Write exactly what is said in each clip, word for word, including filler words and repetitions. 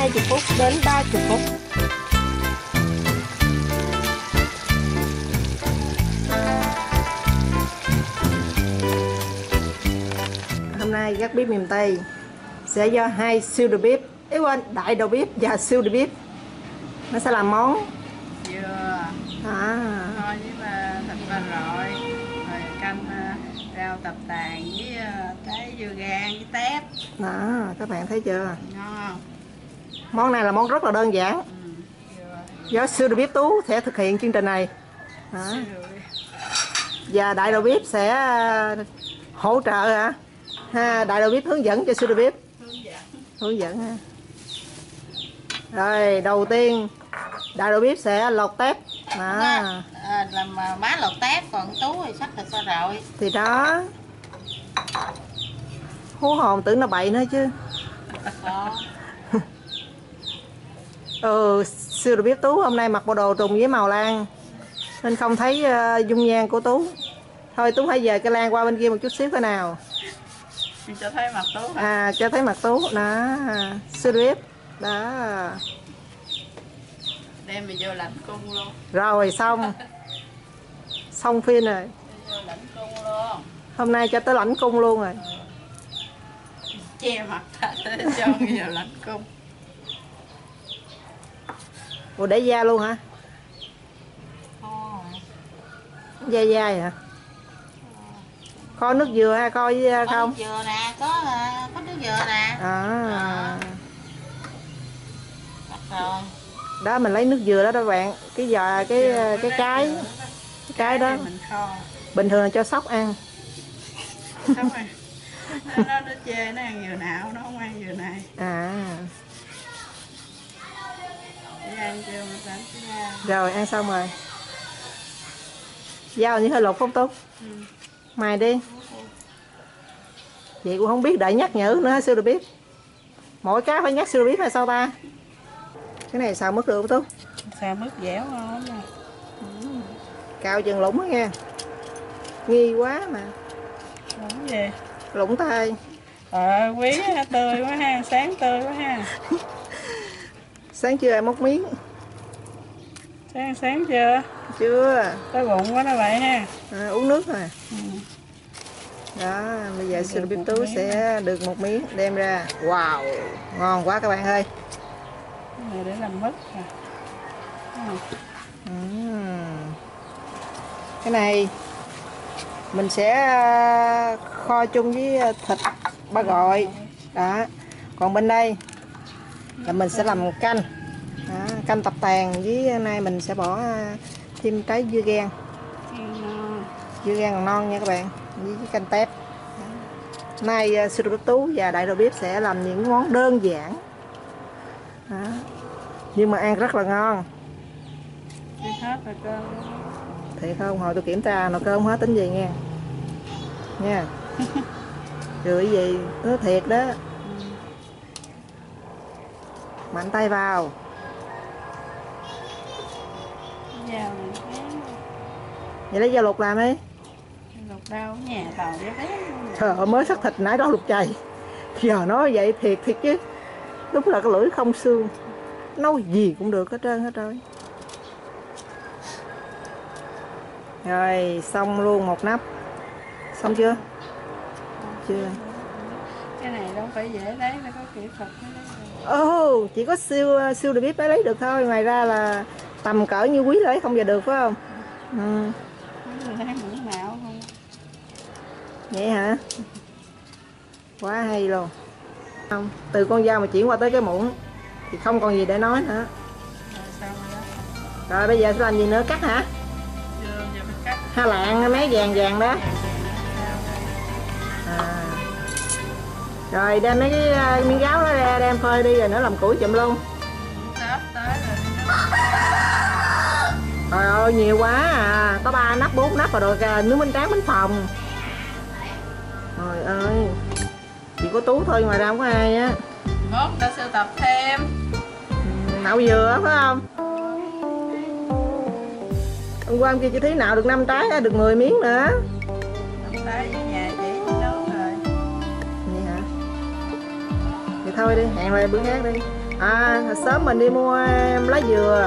hai mươi phút đến ba mươi phút. Hôm nay gác bếp miền Tây sẽ do hai siêu đầu bếp, ý quên, đại đầu bếp và siêu đầu bếp nó sẽ làm món dừa à. thôi với là thịt ba rọi, rồi canh uh, rau tập tàn với uh, trái dưa gang với tép Đó, các bạn thấy chưa? ngon. Món này là món rất là đơn giản. Ừ, do siêu đầu bếp Tú sẽ thực hiện chương trình này. Đó. Và đại đầu bếp sẽ hỗ trợ hả? Ha, đại đầu bếp hướng dẫn cho siêu đầu bếp. Hướng dẫn. Hướng dẫn ha. Rồi, đầu tiên đại đầu bếp sẽ lột tép. Đó. À, làm má lột tép, còn Tú thì sắc thịt ba rọi. Thì đó. Hú hồn tưởng nó bậy nữa chứ. Đó. Ừ, siêu đầu bếp Tú hôm nay mặc bộ đồ trùng với màu lan nên không thấy uh, dung nhan của Tú. Thôi Tú hãy dời cái lan qua bên kia một chút xíu cái nào. Cho thấy mặt Tú hả? À, cho thấy mặt Tú. Đó, siêu đầu bếp. Đó. Đem mình vô lãnh cung luôn. Rồi, xong. Xong phim rồi. Vô lãnh cung luôn. Hôm nay cho tới lãnh cung luôn rồi. Che mặt cho người vào lãnh cung. Ủa để da luôn hả? Da dai hả? Kho nước dừa hay kho với không? Có nước dừa nè, có có nước dừa nè. À. Rồi. Đó mình lấy nước dừa đó các bạn, cái giò cái cái cái cái, cái, cái đó. Mình kho. Bình thường là cho sóc ăn. Sóc ăn. Nó, nó, nó chê nó ăn dừa nào, nó không ăn dừa này. À. Để ăn chưa mà đánh nha. Rồi ăn xong rồi. Dao như hơi lột không tốt. Ừ. Mày đi. Vậy cũng không biết đợi nhắc nhở nữa siêu đầu bếp. Mỗi cái phải nhắc siêu đầu bếp hay sao ta? Cái này xào mứt được không Tú? Xào mứt dẻo ngon nè. Cạo chừng lũng đó nha. Nghi quá mà. Lũng gì? Lũng tay. Ờ quý tươi quá ha, sáng tươi quá ha. Sáng chưa ai móc miếng? Sáng sáng chưa? Chưa. Tới bụng quá nó vậy ha. À, uống nước rồi. Ừ. Đó, bây giờ siêu đầu bếp Tú sẽ được một miếng đem ra. Wow, ngon quá các bạn ơi. Cái này để làm mứt à. Uhm. Cái này mình sẽ kho chung với thịt ba gọi. Đó. Còn bên đây là mình sẽ làm canh. Đó, canh tập tàn với nay mình sẽ bỏ thêm trái dưa gang. Dưa gang còn non nha các bạn, với canh tép. Nay siêu đầu bếp Tú và đại đầu bếp sẽ làm những món đơn giản. Đó. Nhưng mà ăn rất là ngon. Hết rồi cơm. Thiệt không? Hồi tôi kiểm tra nồi cơm hết tính gì nha. Nha. Rồi cái gì? Nó thiệt đó. Mạnh tay vào. Vậy lấy dao lục làm đi. Lục đâu, nhà tàu cho bé. Trời ơi, mới sắc thịt nãy đó lục chày. Giờ nói vậy thiệt thiệt chứ. Đúng là cái lưỡi không xương. Nấu gì cũng được hết trơn hết trơn. Rồi, xong luôn một nắp. Xong chưa? Chưa. Cái này đâu phải dễ lấy, nó có kỹ thuật. Ồ, oh, chỉ có siêu siêu đầu bếp mới lấy được thôi. Ngoài ra là tầm cỡ như quý lấy không giờ được phải không? Ừ. Nào không? Vậy hả? Quá hay luôn. Không, từ con dao mà chuyển qua tới cái muỗng thì không còn gì để nói nữa. Rồi, rồi bây giờ sẽ làm gì nữa? Cắt hả? Giờ, giờ mình cắt. Ha lạng mấy vàng vàng đó. À. Rồi đem mấy cái miếng gáo đó ra đem phơi đi rồi nữa làm củi chụm luôn. Trời ơi nhiều quá à, có ba nắp bốn nắp rồi rồi nước bánh tráng bánh phòng. Trời ơi, chỉ có Tú thôi ngoài ra không có ai á. Mốt ta sưu tập thêm. Nạo dừa phải không? Hôm qua hôm kia chị thấy nạo được năm trái được mười miếng nữa. năm trái với nhà chị nấu rồi. Vậy hả? Thì thôi đi, hẹn lại bữa khác đi. À, sớm mình đi mua lá dừa,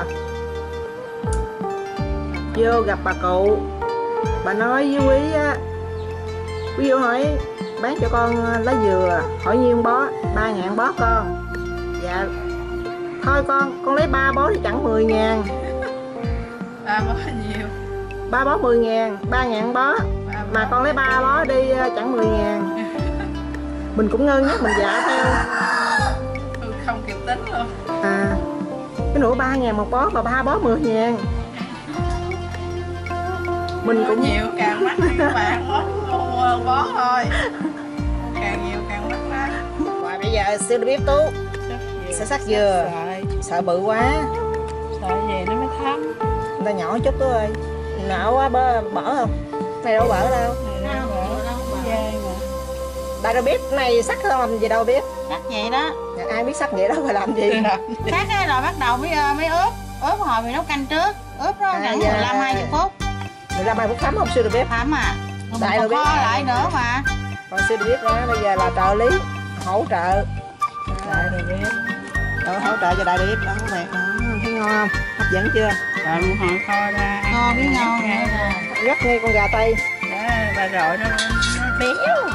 vô gặp bà cụ, bà nói với Quý á, Quý vô hỏi bán cho con lá dừa, hỏi nhiêu bó, ba ngàn bó con. Dạ thôi con, con lấy ba bó thì chẳng mười ngàn. Ba bó nhiều. Ba bó mười ngàn, ba ngàn bó. Mà con lấy ba bó đi chẳng mười ngàn. Mình cũng ngơ ngác mình dạ theo. Không kịp tính luôn. À, cái nửa ba ngàn một bó mà ba bó mười ngàn. Mình cũng nhiều càng mắc các bạn bó, bó, bó thôi. Càng nhiều càng mắc đó. Rồi bây giờ siêu bếp Tú sẽ sắc dừa. Sợ bự quá. Sợ gì nó mới thấm. Người ta nhỏ chút Tú ơi. Nhỏ quá bơ, bở không? Này đâu bở đâu. Này đâu bở, dê mà. Đại đâu biết này sắc không làm gì đâu biết. Sắc vậy đó. Ai biết sắc vậy đó phải làm gì. Sắc á rồi bắt đầu mới mới ướp. Ướp hồi mình nấu canh trước. Ướp nó À, khoảng dạ. mười lăm hai mươi phút. mười lăm hai phút thấm không siêu được bếp. Thấm à. Rồi Đại mình đâu còn biết. kho lại nữa mà. Còn siêu được bếp đó bây giờ là trợ lý hỗ trợ. Đại đồ biết. Đó, hỗ trợ cho đại bếp đó các bạn. Đó, thấy ngon không? Hấp dẫn chưa? Rồi luôn họ kho ra. Ngon biết ngon nữa là. Rất ngay con gà tây. Đó, bà rọi nó, nó béo.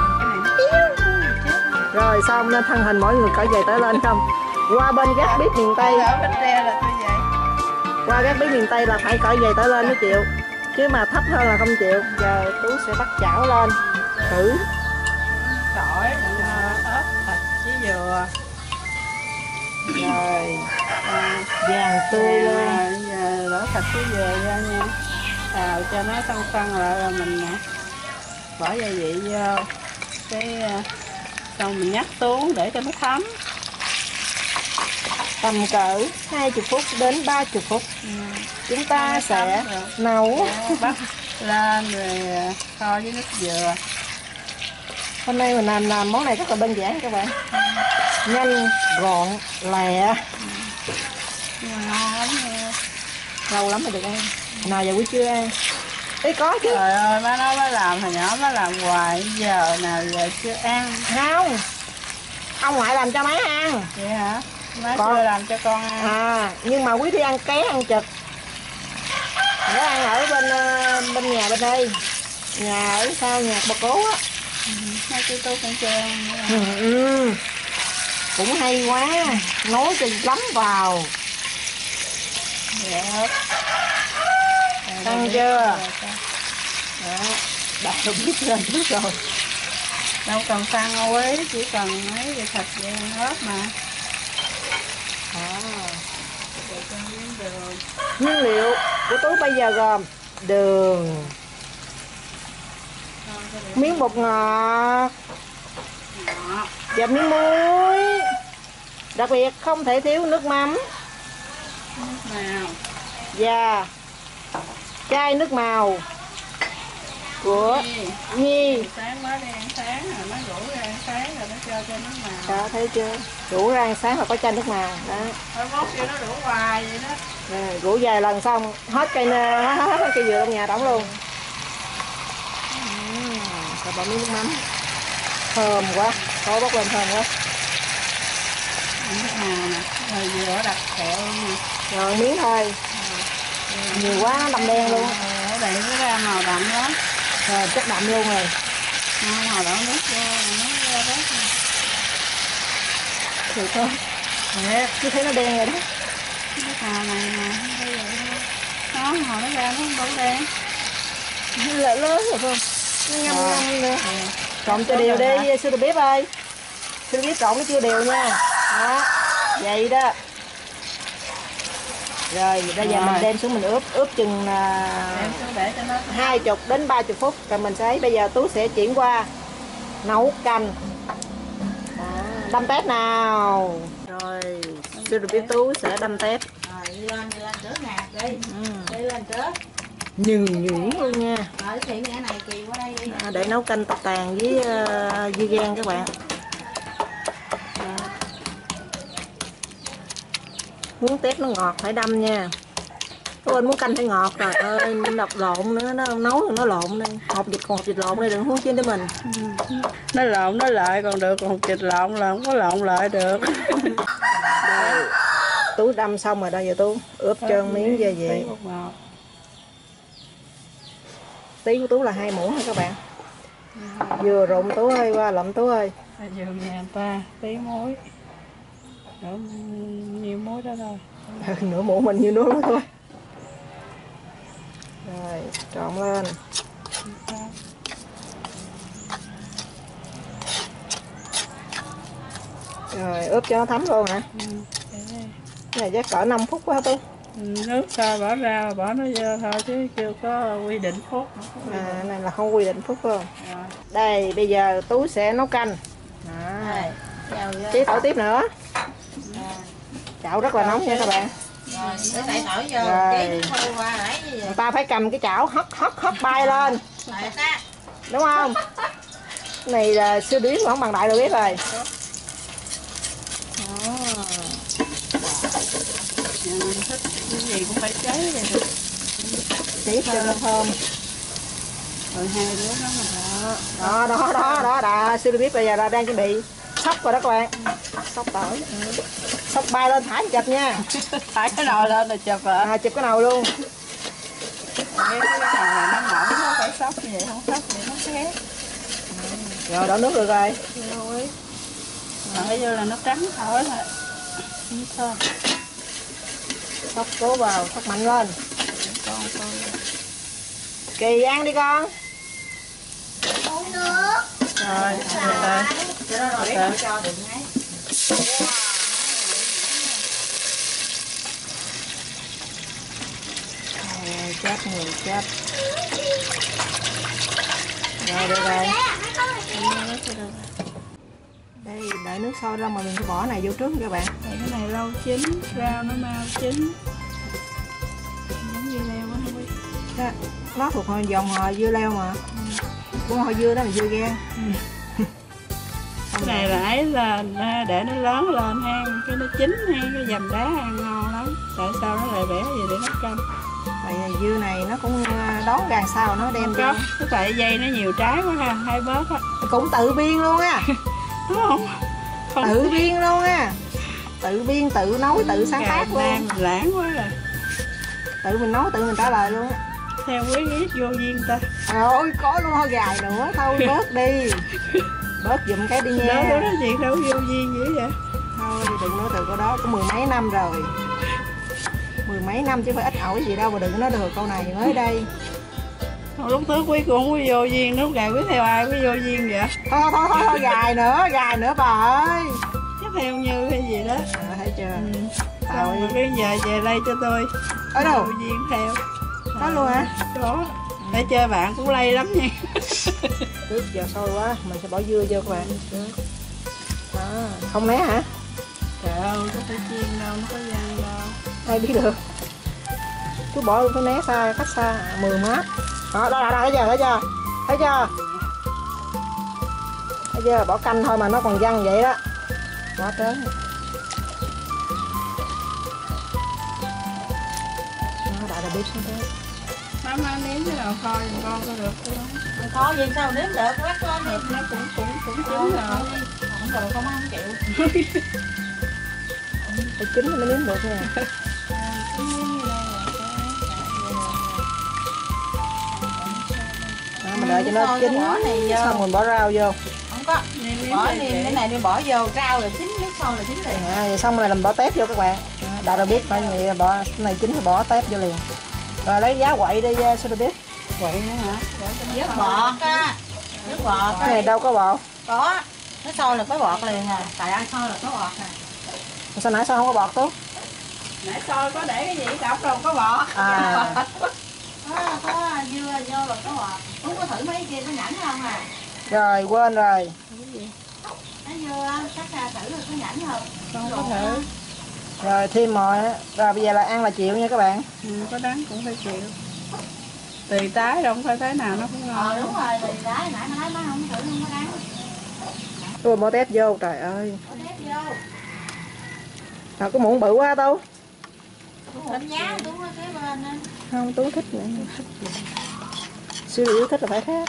Rồi xong nên thân hình mỗi người cởi giày tới lên không? Qua bên gác bếp miền Tây, Ở bên tre là tôi vậy. qua gác bếp miền Tây là phải cởi giày tới lên mới chịu. Chứ mà thấp hơn là không chịu. Giờ Tú sẽ bắt chảo lên thử. Tỏi, ớt, thịt với dừa. Rồi À, vàng tươi luôn. à, giờ đổ thịt với dừa ra nha. Xào cho nó xong phân lại rồi mình bỏ gia vị vô. Cái xong mình nhắc xuống để cho nó thấm. Tầm cỡ hai mươi phút đến ba mươi phút Ừ. chúng ta Nó sẽ thấm rồi. nấu. Bắt lên rồi kho với nước dừa. Hôm nay mình làm, làm món này rất là đơn giản các bạn. Nhanh, gọn, lẹ. Nhưng mà ngon lắm nha. Lâu lắm mới được ăn. Nào giờ quý chưa ăn? Ý có chứ. Trời ơi, má nói má làm hồi nhỏ má làm hoài, giờ nào giờ chưa ăn. Không. Ông ngoại làm cho má ăn. Vậy hả? Má Con- chưa làm cho con ăn. À, nhưng mà quý đi ăn ké ăn trực. Nó ăn ở bên ờ, bên nhà bên đây. Nhà ở sau nhà bà cố á. Má chú tôi cũng chưa ăn nữa. Ừ, ừ. Cũng hay quá. Nấu cho lắm vào. Dạ. Ăn chưa? Đó. Đặt được biết lên trước rồi. Đâu cần xăng đâu quý, chỉ cần mấy cái thịt với ớt mà. À. Để cho miếng đường. Nguyên liệu của Tú bây giờ gồm đường, Con cái để miếng bột ngọt ngọt. và miếng muối. Đặc biệt không thể thiếu nước mắm Nước nào. và chai nước màu của Nhi. Nhi. Sáng mới đi ăn sáng rồi nó rủ ra ăn sáng rồi nó cho cho nước màu. Đó, thấy chưa? Rủ ra ăn sáng là có chai nước màu đó. Thôi mốt kêu nó rủ hoài vậy đó. Rồi, rủ vài lần xong hết cây nơ, hết, hết, hết cây dừa trong nhà đóng luôn. Uhm, rồi bỏ miếng nước mắm. Thơm quá, có bốc lên thơm quá. Nước màu nè, rồi vừa đặt kẹo luôn nè. Rồi miếng thôi. Nhiều quá nó đậm đen luôn. Ở đây nó ra màu đậm lắm. Rồi chất đậm luôn rồi. Nó màu đỏ nước vô, nó ra đó. Thì thôi. Nè, cứ thấy nó đen rồi đó. Nước màu này nè, không phải vậy thôi. Nó màu nó ra nó không đủ đen. Nó lại lớn rồi không? Nó ngâm Rồi. ngâm nữa. Ừ. Trộn cho đều đi, sư đầu bếp ơi. Sư đầu bếp trộn nó chưa đều nha. Đó, vậy đó. Rồi, bây giờ Rồi. mình đem xuống mình ướp, ướp chừng Đem xuống để cho nó hai mươi đến ba mươi phút rồi mình sẽ thấy. Bây giờ Tú sẽ chuyển qua nấu canh. Đó, đâm tép nào. Rồi, sư đầu bếp Tú sẽ đâm tép. Rồi đi lên đi lên trước nè. Đi. Ừ. Đi lên trước. Nhừng nhuyễn luôn nha. Rồi thì cái này kỳ qua đây đi. À, để nấu canh tọc tàn với uh, dưa gan các bạn. Đó. Muốn tép nó ngọt phải đâm nha. Ôi muốn canh phải ngọt rồi ơi, đọc lộn nữa, nó nấu nó lộn đây. Hột vịt còn hột vịt lộn đây đừng huống chi tới mình. nó lộn nó lại còn được, còn thịt lộn là không có lộn lại được. Rồi, Tú đâm xong rồi đây giờ Tú ướp trơn miếng gia vị. Tí của Tú là hai muỗng nha các bạn. Vừa rụng Tú ơi, qua lụm Tú ơi. Vừa nhà người ta tí muối. Nữa nhiều muối đó thôi. Nửa muỗng mình nhiêu nước thôi. Rồi, trộn lên. Rồi, ướp cho nó thấm luôn hả? Ừ, cái này chắc cỡ năm phút quá Tú. Nước sôi bỏ ra, bỏ nó vô thôi chứ chưa có quy định phút. À, này là không quy định phút không? Rồi. Đây, bây giờ Tú sẽ nấu canh. Đó. Chế tỏi tiếp nữa. Chảo rất là nóng nha các bạn. Rồi, để xài tỏi vô, chế nó khô qua lại gì vậy? Người ta phải cầm cái chảo hất hất hất bay lên. Đúng không? Cái này là siêu điếm mà không bằng đại được biết rồi. Đó. Mình thích cái gì cũng phải cháy vậy thôi. Cháy cho nó thơm. Rồi hai đứa nó mà đó đó đó đó đã siêu biết bây giờ là đang chuẩn bị sóc rồi đó các bạn. Sóc tỏi. Ừ. Sóc bay lên thả chụp nha. Thả cái nồi lên là chụp hả? À, chụp cái nồi luôn. Cái cái nồi nó mỏng nó phải sóc như vậy, không sóc thì nó khét. Rồi đổ nước được rồi. Rồi. Rồi vô là nó trắng thôi là thơm. Sóc cố vào, sóc mạnh lên. Con con. Kỳ ăn đi con. Uống nước. Rồi, rồi. Cho nó rồi để cho đừng ấy. Rồi, chết người chết. Rồi được rồi. Đây đợi nước sôi ra mà mình phải bỏ này vô trước các bạn. Đây, cái này lâu chín, rau nó mau chín. Giống dưa leo quá không biết. Đó, nó thuộc dòng họ dưa leo mà. Cũng họ dưa đó là dưa gan. Ừ. Cái này là ấy là để nó lớn lên ha, cái nó chín ha, cái dầm đá ăn ngon lắm. Tại sao nó lại bẻ vậy để nấu canh? Tại vì dưa này nó cũng đón gàn sao nó đem có, cái tại dây nó nhiều trái quá ha, hai bớt á. Cũng tự biên luôn á. Đúng không? Không. Tự biên luôn á. Tự biên, tự nấu, tự sáng tác luôn. Nam lãng quá rồi. Tự mình nấu, tự mình trả lời luôn á. Theo quý ít vô duyên ta. Ôi có luôn thôi gài nữa, thôi bớt đi. Bớt giùm cái đi nha. Đó, đó nói chuyện đâu vô duyên dữ vậy. Thôi thì đừng nói từ câu đó, cũng mười mấy năm rồi. Mười mấy năm chứ phải ít ỏi gì đâu mà đừng có nói được câu này mới đây. Lúc trước quý cũng không có vô duyên, lúc gài quý theo ai quý vô duyên vậy? Thôi thôi thôi, thôi, thôi gài nữa, gài nữa bà ơi. Chắc theo Như hay gì đó. À, thấy chưa? Ừ. Rồi. Xong rồi cái giờ về đây cho tôi. Ở đâu? Vô duyên theo. Có luôn hả? Có. Để chơi bạn cũng lây lắm nha. Trước giờ sôi quá, mình sẽ bỏ dưa vô các bạn. Đó, không né hả? Trời ơi, có phải chiên đâu, nó có gian đâu. Ai biết được. Chú bỏ luôn, phải né xa, cách xa, mười mét. Đó, đó, đó, thấy chưa, thấy chưa? Thấy chưa? Thấy chưa, bỏ canh thôi mà nó còn văng vậy đó. Quá trớn. Nó đại là biết xuống thế. Má má nếm cái nào kho giùm con có được không? Khó gì sao nếm được, quát lên đi. Nó cũng cũng cũng chín Không rồi. không được, không ăn chịu. Phải chín mới nếm được nha. Đó, mình đợi cho nó chín xong mình bỏ rau vô. Không có. Bỏ đi cái này đi bỏ vô rau rồi chín, nước sôi là chín liền. À, vậy xong rồi làm bỏ tép vô các bạn. Đã đâu biết phải vậy, bỏ cái này chín thì bỏ tép vô liền. Rồi lấy giá quậy đi sao tôi biết. Quậy nữa hả? Nước bọt á. Nước bọt Cái này đâu có bọt. có. Nước sôi là có bọt liền à. Tại ăn sôi là có bọt nè. Sao nãy sao không có bọt Tú? Nãy sôi có để cái gì đọc đâu có bọt. À. Có, có dưa vô là có bọt. Uống có thử mấy kia có nhẫn không à? Rồi quên rồi. Nó dưa, chắc là thử là có nhẫn không? Con có thử. Rồi thêm mồi. Rồi bây giờ là ăn là chịu nha các bạn. Ừ, có đắng cũng phải chịu. Tùy tái đâu, không phải tái nào nó cũng ngon. Ờ đúng rồi, thì đấy, nãy nó nói má không thử không có đáng. Tôi bỏ tép vô, trời ơi. Có tép vô. Rồi cái muỗng bự quá Tú. Đánh giá đúng nó kế bên nên. Không, Tú thích nữa. Siêu yêu thích là phải khác.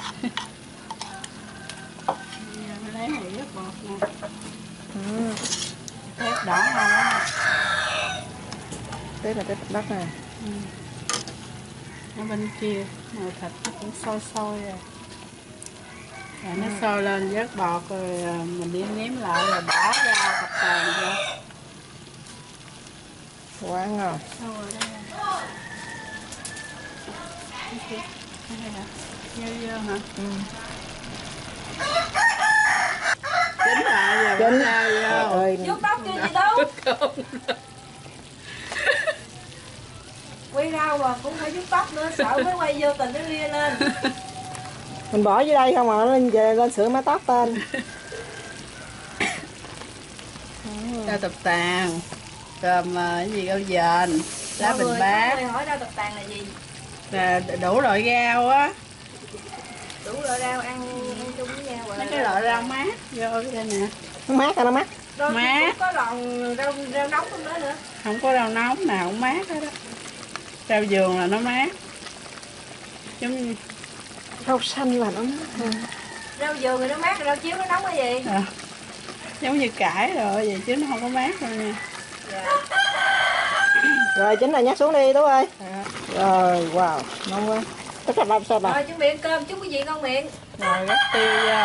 Mình lấy này rất bọt nè. Ừ. Tép đỏ ngon lắm. Tết là Tết Đất nè. Ừ. Ở bên kia nồi thịt nó cũng sôi sôi rồi. Rồi nó sôi lên vớt bọt rồi mình đi nếm lại rồi bỏ rau tập tàn vô. Quá ngon. Đâu rồi đây nè. Đây hả? Vô vô hả? Ừ. Chính lại giờ Chính. bỏ rau vô. Ơi. Vuốt tóc chưa gì đâu. Quay rau mà cũng phải vuốt tóc nữa, sợ mới quay vô tình nó ria lên. Mình bỏ dưới đây không mà nó về lên sữa mái tóc tên. Rau tập tàn. Rồi cái gì rau dền, lá bình bát. Mọi người hỏi rau tập tàn là gì? Là đủ loại rau á. Đủ loại rau ăn ăn chung với nhau. Mấy cái loại rau mát vô đây nè. Nó mát hay nó mát? Đôi khi Mát. cũng có lòn rau rau nóng trong đó nữa. Không có rau nóng nào cũng mát hết đó. Rau vườn là nó mát. Giống như Rau xanh là nó mát hơn. Rau vườn thì nó mát, rau chiếu nó nóng cái gì? à, giống như cải rồi vậy chứ nó không có mát đâu nha. Rồi Chính là nhắc xuống đi Tú ơi. À, Rồi wow, ngon quá. Tất cả làm sao bà? Rồi chuẩn bị ăn cơm, chúc quý vị ngon miệng. rồi gắp tiêu vô.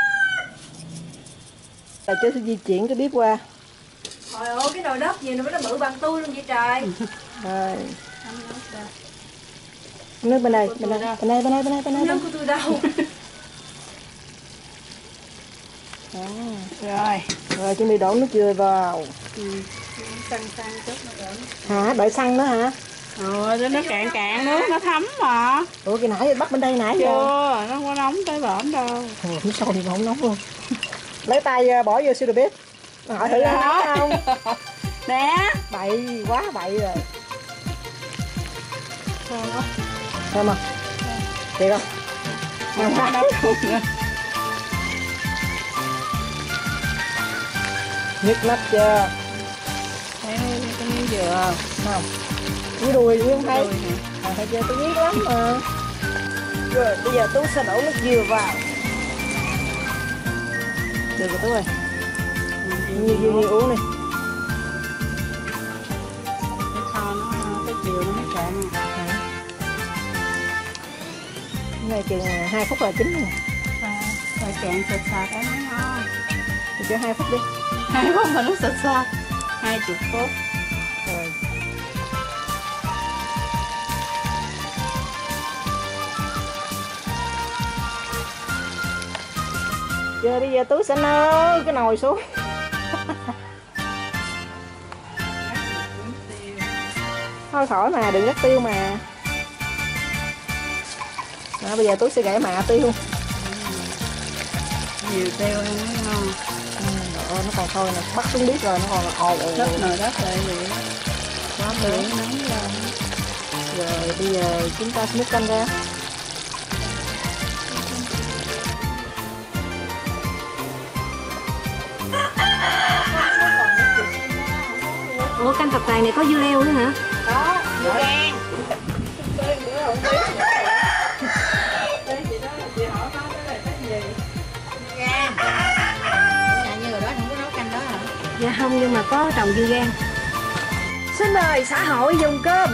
Rồi chứ di chuyển cái bếp qua. Trời ơi cái nồi đất gì nó mới nó bự bằng tôi luôn vậy trời. Rồi. Nấm nấu ra. Nước bên đây, Của bên tôi đây, đâu? bên đây, bên đây, bên đây, bên đây. Nước của tôi đâu. Đó. Rồi. Rồi chuẩn bị đổ nước dừa vào. Ừ. Xăng xăng chút nữa. Hả? Đợi xăng nữa hả? Ờ, cho nó cạn cạn nước nó thấm mà. Ủa cái nãy bắt bên đây nãy giờ. Chưa, nó không có nóng tới bển đâu. Ủa, nó sôi mà không nóng luôn. Lấy tay uh, bỏ vô siêu được biết. Hỏi thử nó nóng không? Nè. Bậy quá bậy rồi. Thơm quá. Thơm không? Thiệt không? Không có nóng luôn nữa. Nhức nách chưa? Thấy cái miếng dừa Không. Cái đùi gì không thấy? đùi nè. À, thấy chưa? Tôi biết lắm mà. Rồi bây giờ Tú sẽ đổ nước dừa vào. Được rồi Tú ơi. Nhiều nhiều nhiều uống đi. Cái kho nó cái chiều nó mới cạn. Cái này chừng hai phút là chín rồi. Rồi cạn sệt sệt cái nó ngon. Thì cho hai phút đi. Hai phút mà nó sệt sệt. Hai chục phút. Rồi. Giờ bây giờ Tú sẽ nâng cái nồi xuống. Thôi khỏi mà, đừng gắt tiêu mà. Đó, bây giờ Tú sẽ gãy mạ tiêu. Nhiều tiêu ăn nó ngon. Ừ, rồi, nó còn thôi nè, bắt xuống biết rồi, nó còn ồ ồ. Rất nồi đất lại vậy. Quá Lửa nướng. nóng lên. Rồi bây giờ chúng ta sẽ múc canh ra. Ủa canh tập tàn này có dưa leo nữa hả? Đó, dưa gan. Gan. Dạ như rồi đó không có nấu canh đó hả? Dạ không, nhưng mà có trồng dưa gan. Xin mời xã hội dùng cơm.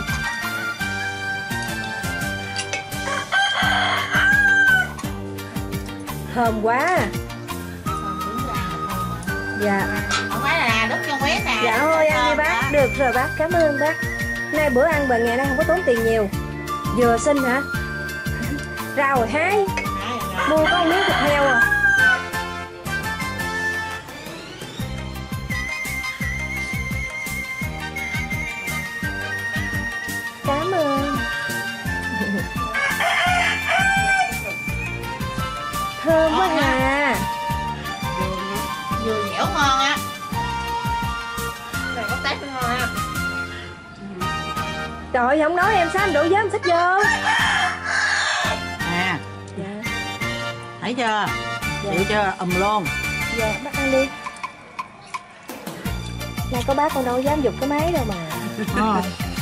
Thơm quá. Dạ. Không phải là đút cho quét nè. Dạ thôi ăn đi bác. Được rồi bác, cảm ơn bác. Nay bữa ăn bệnh ngày nay không có tốn tiền nhiều. Vừa xin hả? Rau rồi hái. Mua có một miếng thịt heo à. Cảm ơn. Thơm quá hà. Vừa dẻo ngon á. Này có tép ngon ha. Trời ơi, không nói em sao anh đổ dám xích vô. Nè, Dạ. thấy chưa? Dạ. Chịu chưa? Ùm luôn. Dạ bác ăn đi. Này có bác con đâu dám giục cái máy đâu mà. Ờ.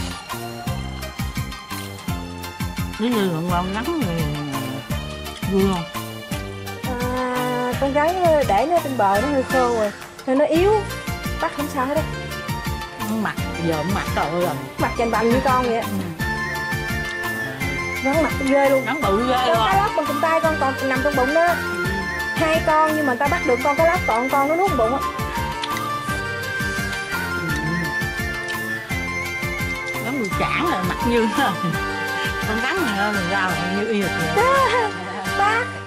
Nếu như gọn gọn nắng thì vui không? À, con gái để nó trên bờ nó hơi khô rồi nên nó yếu. Bác không sao hết á. Mặt giờ cũng mặt trời rồi. Mặt chành bành như con vậy. Nó mặt ghê luôn. Nó bự ghê Con luôn. cá lóc bằng cầm tay con còn nằm trong bụng đó. Hai con nhưng mà ta bắt được con cá lóc còn con nó nuốt bụng á. Giống như chản là mặt như con rắn này mình ra là như yêu kìa. Bác